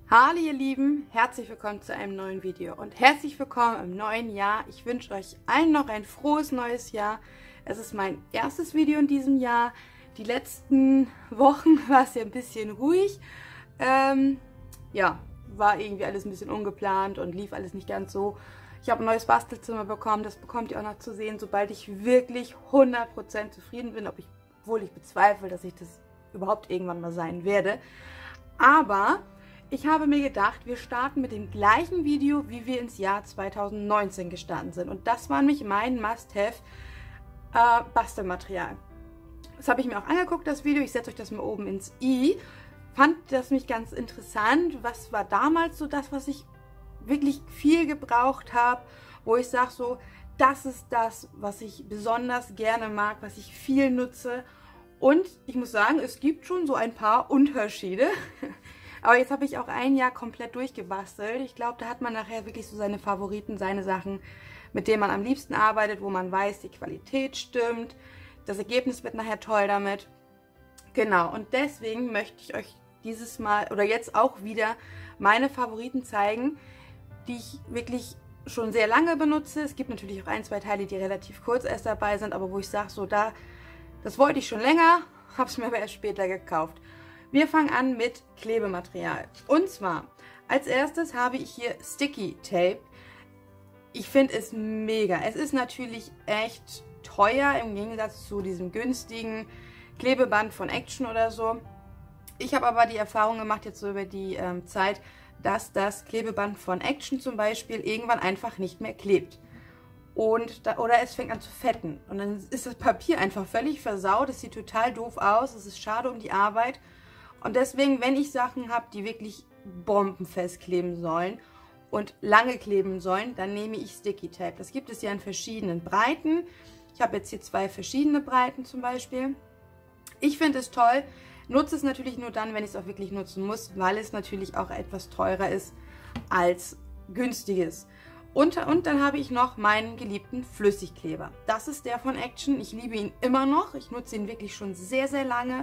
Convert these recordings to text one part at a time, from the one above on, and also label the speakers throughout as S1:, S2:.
S1: Hallo ihr Lieben, herzlich willkommen zu einem neuen Video und herzlich willkommen im neuen Jahr. Ich wünsche euch allen noch ein frohes neues Jahr. Es ist mein erstes Video in diesem Jahr. Die letzten Wochen war es ja ein bisschen ruhig. Ja, war irgendwie alles ein bisschen ungeplant und lief alles nicht ganz so. Ich habe ein neues Bastelzimmer bekommen, das bekommt ihr auch noch zu sehen, sobald ich wirklich 100% zufrieden bin, obwohl ich bezweifle, dass ich das überhaupt irgendwann mal sein werde. Aber ich habe mir gedacht, wir starten mit dem gleichen Video, wie wir ins Jahr 2019 gestartet sind. Und das war nämlich mein Must-Have Bastelmaterial. Das habe ich mir auch angeguckt, das Video. Ich setze euch das mal oben ins i. Fand das mich ganz interessant. Was war damals so das, was ich wirklich viel gebraucht habe, wo ich sage so, das ist das, was ich besonders gerne mag, was ich viel nutze. Und ich muss sagen, es gibt schon so ein paar Unterschiede. Aber jetzt habe ich auch ein Jahr komplett durchgebastelt. Ich glaube, da hat man nachher wirklich so seine Favoriten, seine Sachen, mit denen man am liebsten arbeitet, wo man weiß, die Qualität stimmt. Das Ergebnis wird nachher toll damit. Genau, und deswegen möchte ich euch dieses Mal oder jetzt auch wieder meine Favoriten zeigen, die ich wirklich schon sehr lange benutze. Es gibt natürlich auch ein, zwei Teile, die relativ kurz erst dabei sind, aber wo ich sage, so das wollte ich schon länger, habe es mir aber erst später gekauft. Wir fangen an mit Klebematerial. Und zwar, als erstes habe ich hier Sticky Tape. Ich finde es mega. Es ist natürlich echt teuer im Gegensatz zu diesem günstigen Klebeband von Action oder so. Ich habe aber die Erfahrung gemacht jetzt so über die Zeit, dass das Klebeband von Action zum Beispiel irgendwann einfach nicht mehr klebt. Oder es fängt an zu fetten. Und dann ist das Papier einfach völlig versaut. Es sieht total doof aus. Es ist schade um die Arbeit. Und deswegen, wenn ich Sachen habe, die wirklich bombenfest kleben sollen und lange kleben sollen, dann nehme ich Sticky Tape. Das gibt es ja in verschiedenen Breiten. Ich habe jetzt hier zwei verschiedene Breiten zum Beispiel. Ich finde es toll, nutze es natürlich nur dann, wenn ich es auch wirklich nutzen muss, weil es natürlich auch etwas teurer ist als günstiges. Und dann habe ich noch meinen geliebten Flüssigkleber. Das ist der von Action. Ich liebe ihn immer noch. Ich nutze ihn wirklich schon sehr, sehr lange.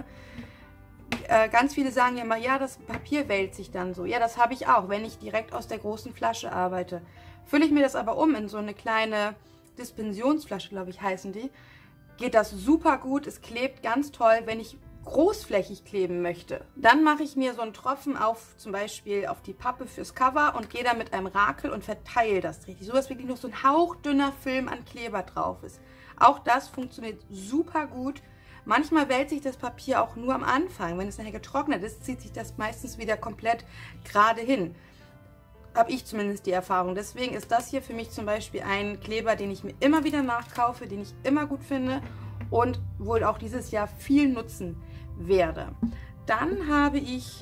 S1: Ganz viele sagen ja immer, ja, das Papier wälzt sich dann so. Ja, das habe ich auch, wenn ich direkt aus der großen Flasche arbeite. Fülle ich mir das aber um in so eine kleine Dispensionsflasche, glaube ich, heißen die, geht das super gut. Es klebt ganz toll, wenn ich großflächig kleben möchte. Dann mache ich mir so einen Tropfen auf, zum Beispiel auf die Pappe fürs Cover und gehe da mit einem Rakel und verteile das richtig, so dass wirklich nur so ein hauchdünner Film an Kleber drauf ist. Auch das funktioniert super gut. Manchmal wälzt sich das Papier auch nur am Anfang. Wenn es nachher getrocknet ist, zieht sich das meistens wieder komplett gerade hin. Habe ich zumindest die Erfahrung. Deswegen ist das hier für mich zum Beispiel ein Kleber, den ich mir immer wieder nachkaufe, den ich immer gut finde und wohl auch dieses Jahr viel nutzen werde. Dann habe ich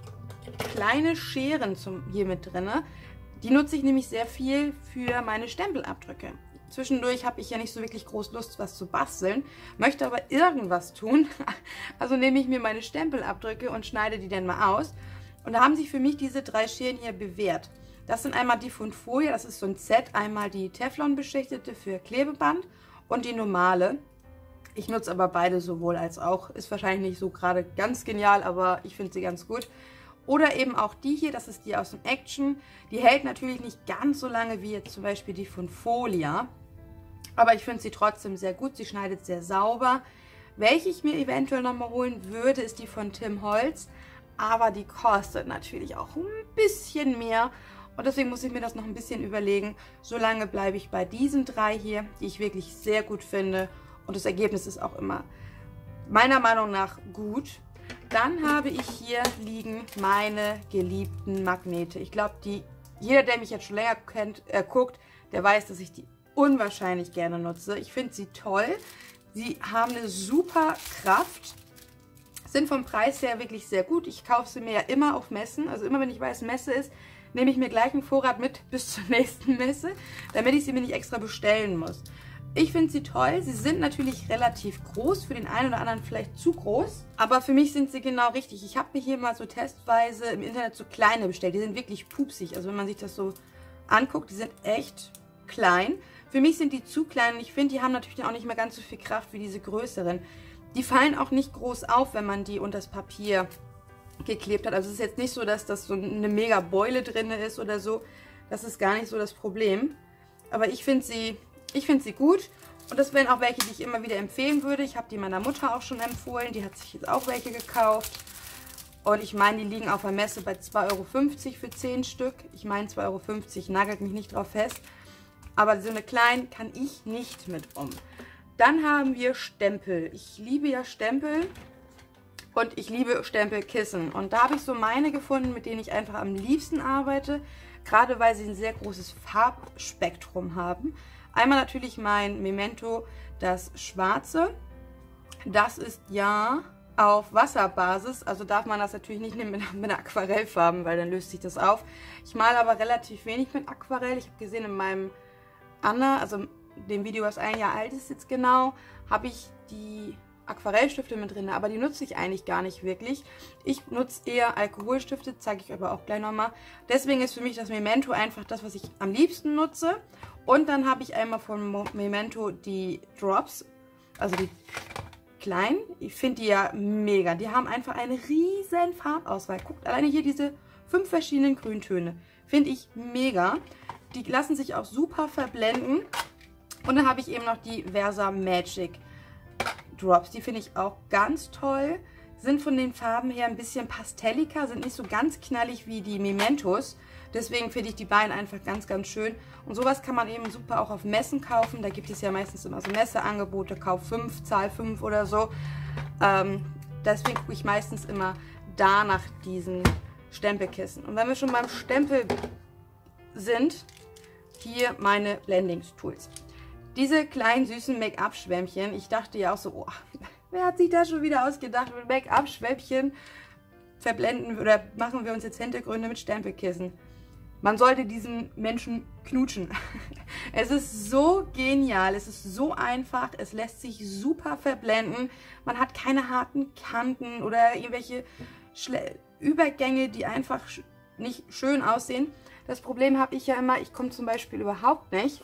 S1: kleine Scheren hier mit drin. Die nutze ich nämlich sehr viel für meine Stempelabdrücke. Zwischendurch habe ich ja nicht so wirklich groß Lust, was zu basteln, möchte aber irgendwas tun. Also nehme ich mir meine Stempelabdrücke und schneide die dann mal aus. Und da haben sich für mich diese drei Scheren hier bewährt. Das sind einmal die von Folie, das ist so ein Set, einmal die Teflon beschichtete für Klebeband und die normale. Ich nutze aber beide sowohl als auch. Ist wahrscheinlich nicht so gerade ganz genial, aber ich finde sie ganz gut. Oder eben auch die hier, das ist die aus dem Action. Die hält natürlich nicht ganz so lange wie jetzt zum Beispiel die von Folia. Aber ich finde sie trotzdem sehr gut. Sie schneidet sehr sauber. Welche ich mir eventuell nochmal holen würde, ist die von Tim Holtz. Aber die kostet natürlich auch ein bisschen mehr. Und deswegen muss ich mir das noch ein bisschen überlegen. Solange bleibe ich bei diesen drei hier, die ich wirklich sehr gut finde. Und das Ergebnis ist auch immer meiner Meinung nach gut. Dann habe ich hier liegen meine geliebten Magnete. Ich glaube, jeder, der mich jetzt schon länger guckt, der weiß, dass ich die unwahrscheinlich gerne nutze. Ich finde sie toll. Sie haben eine super Kraft. Sind vom Preis her wirklich sehr gut. Ich kaufe sie mir ja immer auf Messen. Also immer, wenn ich weiß, Messe ist, nehme ich mir gleich einen Vorrat mit bis zur nächsten Messe, damit ich sie mir nicht extra bestellen muss. Ich finde sie toll. Sie sind natürlich relativ groß, für den einen oder anderen vielleicht zu groß, aber für mich sind sie genau richtig. Ich habe mir hier mal so testweise im Internet so kleine bestellt. Die sind wirklich pupsig. Also wenn man sich das so anguckt, die sind echt klein. Für mich sind die zu klein und ich finde, die haben natürlich auch nicht mehr ganz so viel Kraft wie diese größeren. Die fallen auch nicht groß auf, wenn man die unter das Papier geklebt hat. Also es ist jetzt nicht so, dass das so eine mega Beule drin ist oder so. Das ist gar nicht so das Problem. Aber ich finde sie gut. Und das wären auch welche, die ich immer wieder empfehlen würde. Ich habe die meiner Mutter auch schon empfohlen. Die hat sich jetzt auch welche gekauft. Und ich meine, die liegen auf der Messe bei 2,50 Euro für 10 Stück. Ich meine 2,50 Euro, nagelt mich nicht drauf fest. Aber so eine kleinen kann ich nicht mit um. Dann haben wir Stempel. Ich liebe ja Stempel. Und ich liebe Stempelkissen. Und da habe ich so meine gefunden, mit denen ich einfach am liebsten arbeite. Gerade weil sie ein sehr großes Farbspektrum haben. Einmal natürlich mein Memento, das schwarze. Das ist ja auf Wasserbasis. Also darf man das natürlich nicht nehmen mit Aquarellfarben, weil dann löst sich das auf. Ich male aber relativ wenig mit Aquarell. Ich habe gesehen in meinem also dem Video, was 1 Jahr alt ist jetzt genau, habe ich die Aquarellstifte mit drin, aber die nutze ich eigentlich gar nicht wirklich. Ich nutze eher Alkoholstifte, zeige ich aber auch gleich nochmal. Deswegen ist für mich das Memento einfach das, was ich am liebsten nutze. Und dann habe ich einmal von Memento die Drops, also die kleinen. Ich finde die ja mega. Die haben einfach eine riesen Farbauswahl. Guckt, alleine hier diese 5 verschiedenen Grüntöne. Finde ich mega. Die lassen sich auch super verblenden. Und dann habe ich eben noch die Versa Magic Drops. Die finde ich auch ganz toll. Sind von den Farben her ein bisschen pastelliger, sind nicht so ganz knallig wie die Mementos. Deswegen finde ich die beiden einfach ganz, ganz schön. Und sowas kann man eben super auch auf Messen kaufen. Da gibt es ja meistens immer so Messeangebote. Kauf 5, zahl 5 oder so. Deswegen gucke ich meistens immer da nach diesen Stempelkissen. Und wenn wir schon beim Stempel sind, hier meine Blendingstools. Diese kleinen süßen Make-up-Schwämmchen, ich dachte ja auch so, oh, wer hat sich das schon wieder ausgedacht, mit Make-up-Schwämmchen verblenden oder machen wir uns jetzt Hintergründe mit Stempelkissen. Man sollte diesen Menschen knutschen. Es ist so genial, es ist so einfach, es lässt sich super verblenden. Man hat keine harten Kanten oder irgendwelche Übergänge, die einfach nicht schön aussehen. Das Problem habe ich ja immer, ich komme zum Beispiel überhaupt nicht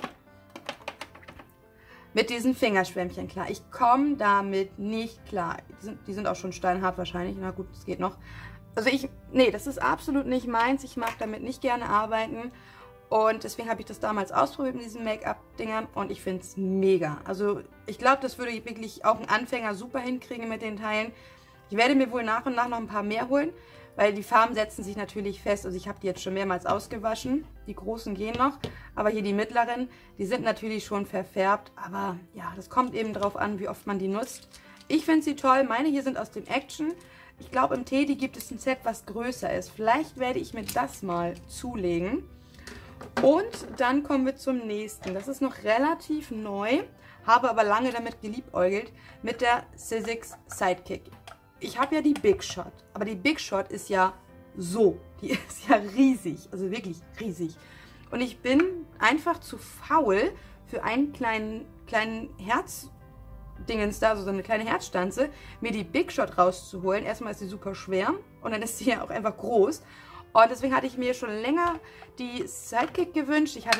S1: mit diesen Fingerschwämmchen klar. Ich komme damit nicht klar. Die sind auch schon steinhart wahrscheinlich. Na gut, das geht noch. Also nee, das ist absolut nicht meins. Ich mag damit nicht gerne arbeiten. Und deswegen habe ich das damals ausprobiert mit diesen Make-up-Dingern. Und ich finde es mega. Also ich glaube, das würde wirklich auch ein Anfänger super hinkriegen mit den Teilen. Ich werde mir wohl nach und nach noch ein paar mehr holen. Weil die Farben setzen sich natürlich fest. Also ich habe die jetzt schon mehrmals ausgewaschen. Die großen gehen noch. Aber hier die mittleren, die sind natürlich schon verfärbt. Aber ja, das kommt eben drauf an, wie oft man die nutzt. Ich finde sie toll. Meine hier sind aus dem Action. Ich glaube, im Teddy gibt es ein Set, was größer ist. Vielleicht werde ich mir das mal zulegen. Und dann kommen wir zum nächsten. Das ist noch relativ neu. Habe aber lange damit geliebäugelt. Mit der Sizzix Sidekick. Ich habe ja die Big Shot, aber die Big Shot ist ja so, die ist ja riesig, also wirklich riesig. Und ich bin einfach zu faul für einen kleinen Herzdingens da, also so eine kleine Herzstanze, mir die Big Shot rauszuholen. Erstmal ist sie super schwer und dann ist sie ja auch einfach groß. Und deswegen hatte ich mir schon länger die Sidekick gewünscht. Ich hatte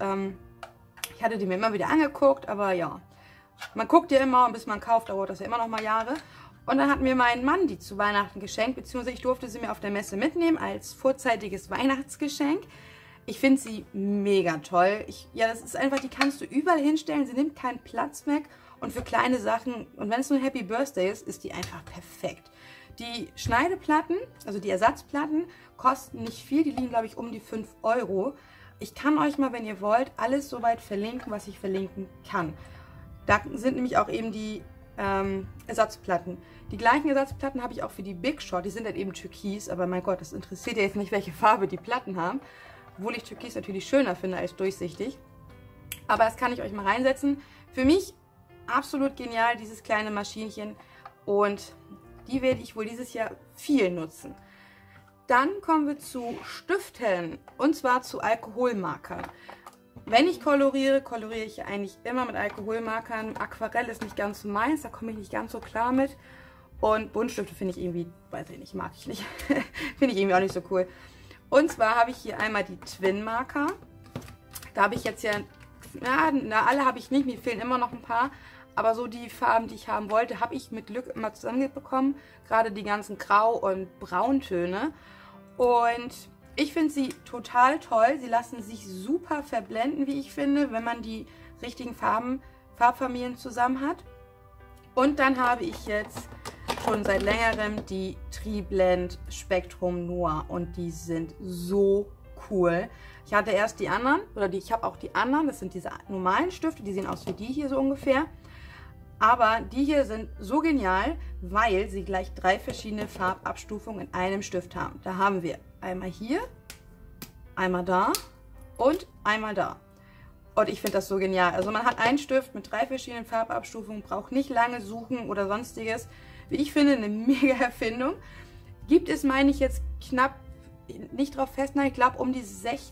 S1: die mir immer wieder angeguckt, aber ja, man guckt ja immer und bis man kauft, dauert das ja immer noch mal Jahre. Und dann hat mir mein Mann die zu Weihnachten geschenkt, beziehungsweise ich durfte sie mir auf der Messe mitnehmen als vorzeitiges Weihnachtsgeschenk. Ich finde sie mega toll. Ja, das ist einfach, die kannst du überall hinstellen, sie nimmt keinen Platz weg. Und für kleine Sachen, und wenn es nur ein Happy Birthday ist, ist die einfach perfekt. Die Schneideplatten, also die Ersatzplatten, kosten nicht viel, die liegen glaube ich um die 5 Euro. Ich kann euch mal, wenn ihr wollt, alles soweit verlinken, was ich verlinken kann. Da sind nämlich auch eben die Ersatzplatten. Die gleichen Ersatzplatten habe ich auch für die Big Shot. Die sind halt eben türkis, aber mein Gott, das interessiert ja jetzt nicht, welche Farbe die Platten haben. Obwohl ich türkis natürlich schöner finde als durchsichtig. Aber das kann ich euch mal reinsetzen. Für mich absolut genial, dieses kleine Maschinchen. Und die werde ich wohl dieses Jahr viel nutzen. Dann kommen wir zu Stiften. Und zwar zu Alkoholmarkern. Wenn ich koloriere, koloriere ich eigentlich immer mit Alkoholmarkern. Aquarell ist nicht ganz so meins, da komme ich nicht ganz so klar mit. Und Buntstifte finde ich irgendwie, weiß ich nicht, mag ich nicht. Finde ich irgendwie auch nicht so cool. Und zwar habe ich hier einmal die Twin-Marker. Da habe ich jetzt ja, alle habe ich nicht, mir fehlen immer noch ein paar. Aber so die Farben, die ich haben wollte, habe ich mit Glück immer zusammenbekommen. Gerade die ganzen Grau- und Brauntöne. Und ich finde sie total toll. Sie lassen sich super verblenden, wie ich finde, wenn man die richtigen Farbfamilien zusammen hat. Und dann habe ich jetzt schon seit längerem die Tri-Blend Spectrum Noir. Und die sind so cool. Ich hatte erst die anderen, ich habe auch die anderen. Das sind diese normalen Stifte, die sehen aus wie die hier so ungefähr. Aber die hier sind so genial, weil sie gleich 3 verschiedene Farbabstufungen in einem Stift haben. Da haben wir einmal hier, einmal da und einmal da. Und ich finde das so genial. Also man hat einen Stift mit 3 verschiedenen Farbabstufungen, braucht nicht lange suchen oder sonstiges. Wie ich finde, eine mega Erfindung. Gibt es, meine ich, jetzt knapp, nicht drauf festnageln, ich glaube um die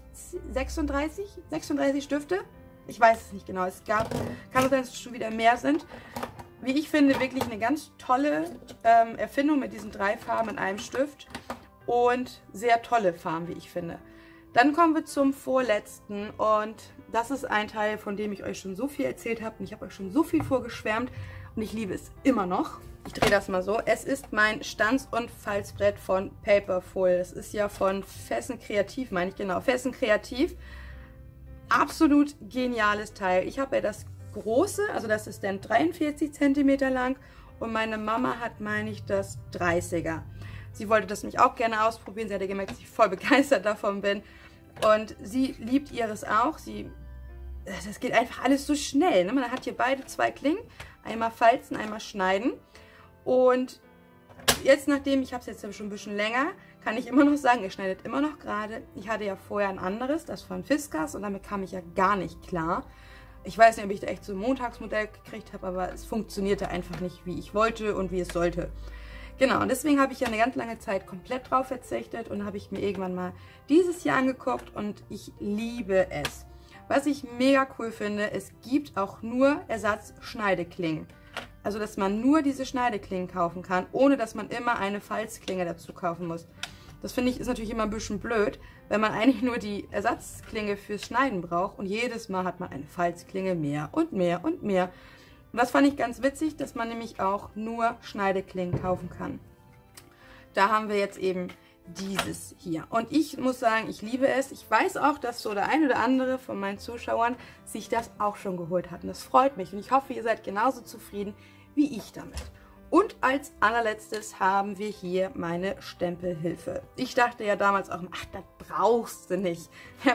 S1: 36 Stifte. Ich weiß es nicht genau. Es kann sein, dass es schon wieder mehr sind. Wie ich finde, wirklich eine ganz tolle Erfindung mit diesen 3 Farben in einem Stift. Und sehr tolle Farben, wie ich finde. Dann kommen wir zum vorletzten. Und das ist ein Teil, von dem ich euch schon so viel erzählt habe. Und ich habe euch schon so viel vorgeschwärmt. Und ich liebe es immer noch. Ich drehe das mal so. Es ist mein Stanz- und Falzbrett von Paperfull. Das ist ja von Fessen Kreativ, meine ich genau. Fessen Kreativ. Absolut geniales Teil. Ich habe ja das große, also das ist dann 43 cm lang und meine Mama hat, meine ich, das 30er. Sie wollte das nämlich auch gerne ausprobieren. Sie hatte gemerkt, dass ich voll begeistert davon bin. Und sie liebt ihres auch. Das geht einfach alles so schnell. Ne? Man hat hier beide 2 Klingen. Einmal falzen, einmal schneiden. Und jetzt, nachdem, ich habe es jetzt schon ein bisschen länger, kann ich immer noch sagen, es schneidet immer noch gerade. Ich hatte ja vorher ein anderes, das von Fiskars, und damit kam ich ja gar nicht klar. Ich weiß nicht, ob ich da echt so ein Montagsmodell gekriegt habe, aber es funktionierte einfach nicht, wie ich wollte und wie es sollte. Genau, und deswegen habe ich ja eine ganz lange Zeit komplett drauf verzichtet und habe ich mir irgendwann mal dieses Jahr angeguckt und ich liebe es. Was ich mega cool finde, es gibt auch nur Ersatz-Schneideklingen. Also, dass man nur diese Schneideklingen kaufen kann, ohne dass man immer eine Falzklinge dazu kaufen muss. Das finde ich ist natürlich immer ein bisschen blöd, wenn man eigentlich nur die Ersatzklinge fürs Schneiden braucht und jedes Mal hat man eine Falzklinge mehr und mehr und mehr. Und das fand ich ganz witzig, dass man nämlich auch nur Schneideklingen kaufen kann. Da haben wir jetzt eben dieses hier. Und ich muss sagen, ich liebe es. Ich weiß auch, dass so der ein oder andere von meinen Zuschauern sich das auch schon geholt hat. Und das freut mich. Und ich hoffe, ihr seid genauso zufrieden wie ich damit. Und als allerletztes haben wir hier meine Stempelhilfe. Ich dachte ja damals auch, ach, das brauchst du nicht.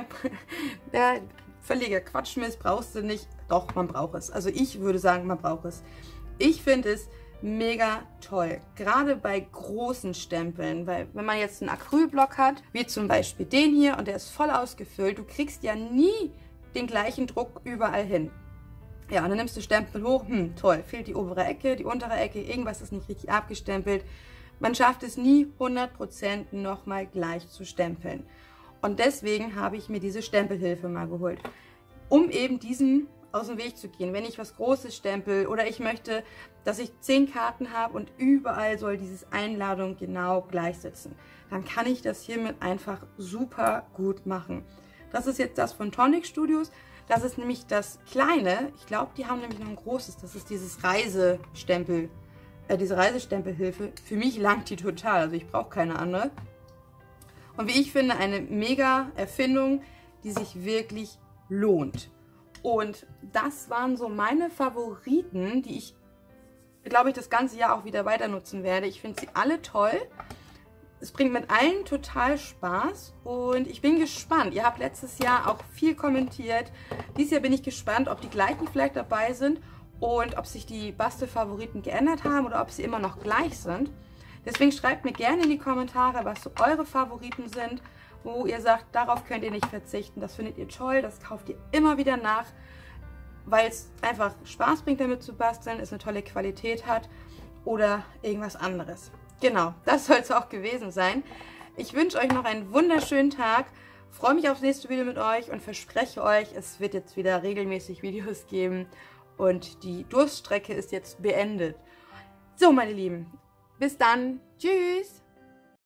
S1: Der völliger Quatschmist, brauchst du nicht. Doch, man braucht es. Also ich würde sagen, man braucht es. Ich finde es mega toll. Gerade bei großen Stempeln, weil wenn man jetzt einen Acrylblock hat, wie zum Beispiel den hier und der ist voll ausgefüllt, du kriegst ja nie den gleichen Druck überall hin. Ja, und dann nimmst du Stempel hoch, toll, fehlt die obere Ecke, die untere Ecke, irgendwas ist nicht richtig abgestempelt. Man schafft es nie 100% nochmal gleich zu stempeln. Und deswegen habe ich mir diese Stempelhilfe mal geholt, um eben diesen aus dem Weg zu gehen. Wenn ich was Großes stempel oder ich möchte, dass ich 10 Karten habe und überall soll dieses Einladung genau gleich sitzen, dann kann ich das hiermit einfach super gut machen. Das ist jetzt das von Tonic Studios. Das ist nämlich das kleine. Ich glaube, die haben nämlich noch ein großes. Das ist dieses Reisestempel, diese Reisestempelhilfe. Für mich langt die total. Also ich brauche keine andere. Und wie ich finde, eine mega Erfindung, die sich wirklich lohnt. Und das waren so meine Favoriten, die ich, glaube ich, das ganze Jahr auch wieder weiter nutzen werde. Ich finde sie alle toll. Es bringt mit allen total Spaß und ich bin gespannt. Ihr habt letztes Jahr auch viel kommentiert. Dieses Jahr bin ich gespannt, ob die gleichen vielleicht dabei sind und ob sich die Bastelfavoriten geändert haben oder ob sie immer noch gleich sind. Deswegen schreibt mir gerne in die Kommentare, was so eure Favoriten sind, wo ihr sagt, darauf könnt ihr nicht verzichten. Das findet ihr toll, das kauft ihr immer wieder nach, weil es einfach Spaß bringt, damit zu basteln, es eine tolle Qualität hat oder irgendwas anderes. Genau, das soll es auch gewesen sein. Ich wünsche euch noch einen wunderschönen Tag, freue mich aufs nächste Video mit euch und verspreche euch, es wird jetzt wieder regelmäßig Videos geben und die Durststrecke ist jetzt beendet. So, meine Lieben, bis dann, tschüss!